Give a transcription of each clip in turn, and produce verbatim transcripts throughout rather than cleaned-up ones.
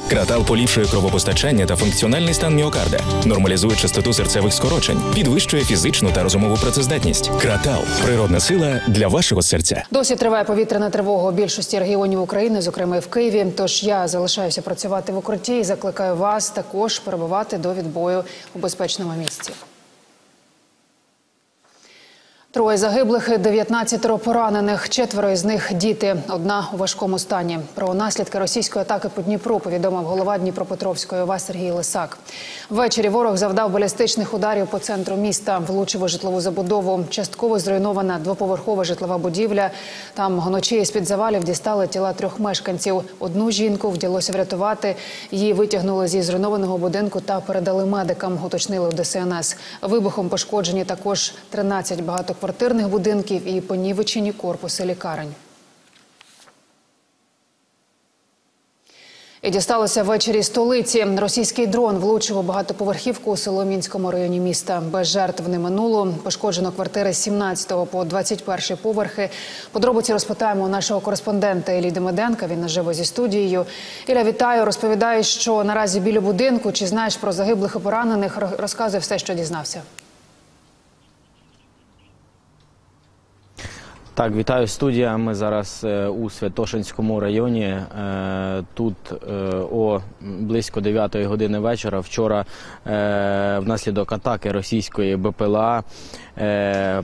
Кратал поліпшує кровопостачання та функціональний стан міокарда, нормалізує частоту серцевих скорочень, підвищує фізичну та розумову працездатність. Кратал – природна сила для вашого серця. Досі триває повітряна тривога у більшості регіонів України, зокрема і в Києві. Тож я залишаюся працювати в укритті і закликаю вас також перебувати до відбою у безпечному місці. Троє загиблих, дев'ятнадцятеро поранених, четверо із них – діти, одна у важкому стані. Про наслідки російської атаки по Дніпру повідомив голова Дніпропетровської ОВА Сергій Лисак. Ввечері ворог завдав балістичних ударів по центру міста, влучив у житлову забудову. Частково зруйнована двоповерхова житлова будівля. Там вночі з-під завалів дістали тіла трьох мешканців. Одну жінку вдалося врятувати. Її витягнули зі зруйнованого будинку та передали медикам, уточнили в Де Се Ен Ес. Вибухом пошкоджені також тринадцять багатоквартирних квартирних будинків і понівечені корпуси лікарень. І дісталося ввечері столиці. Російський дрон влучив у багатоповерхівку у Солом'янському районі міста. Без жертв не минуло. Пошкоджено квартири з сімнадцятого по двадцять перший поверхи. Подробиці розпитаємо у нашого кореспондента Іллі Демиденка. Він наживо зі студією. Ілля, вітаю. Розповідає, що наразі біля будинку. Чи знаєш про загиблих і поранених? Розказуй все, що дізнався. Так, вітаю, студія. Ми зараз у Святошинському районі. Тут о близько дев'ятої години вечора вчора внаслідок атаки російської Бе Пе Ел А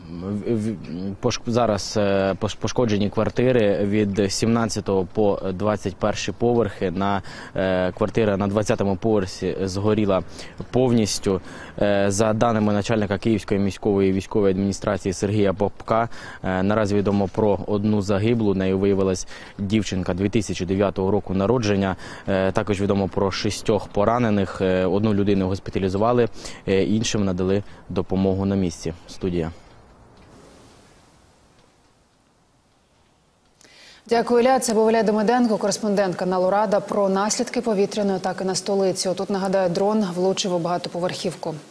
зараз пошкоджені квартири від сімнадцятого по двадцять перший поверхи. На квартира на двадцятому поверсі згоріла повністю. За даними начальника Київської міської військової адміністрації Сергія Попка, наразі відомо про одну загиблу. Нею виявилась дівчинка дві тисячі дев'ятого року народження. Також відомо про шістьох поранених. Одну людину госпіталізували, іншим надали допомогу на місці. Студія. Дякую, Ілля. Це був Ілля Демиденко, кореспондент каналу Рада, про наслідки повітряної атаки на столицю. Тут, нагадаю, дрон влучив у багатоповерхівку.